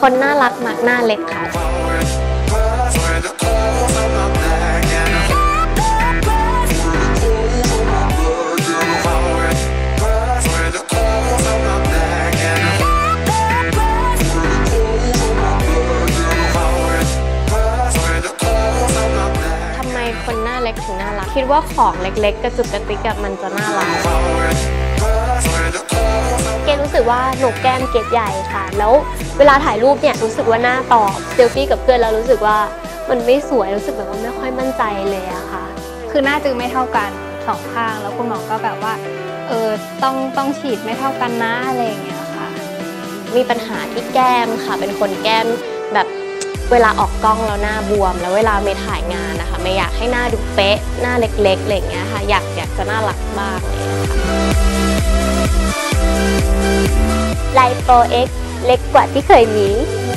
คนน่ารักมักหน้าเล็กค่ะคนหน้าเล็กถึงน่ารักคิดว่าของเล็กๆกระจุกกระติกมันจะน่ารักเกรู้สึกว่าหนกแก้มเกดใหญ่ค่ะแล้วเวลาถ่ายรูปเนี่ยรู้สึกว่าหน้าตอบเซลฟี่กับเพื่อนแล้วรู้สึกว่ามันไม่สวยรู้สึกแบบว่าไม่ค่อยมั่นใจเลยอะค่ะคือหน้าจือไม่เท่ากันสองข้างแล้วคุณหมอก็แบบว่าต้องฉีดไม่เท่ากันนะอะไรอย่างเงี้ยค่ะมีปัญหาที่แก้มค่ะเป็นคนแก้มแบบเวลาออกกล้องแล้วหน้าบวมแล้วเวลาเมย์ถ่ายงานนะคะเมย์อยากให้หน้าดูเป๊ะหน้าเล็กๆอะไรอย่างเงี้ยค่ะอยากจะน่ารักบ้างเลยค่ะไลโปเอ็กเล็กกว่าที่เคยมี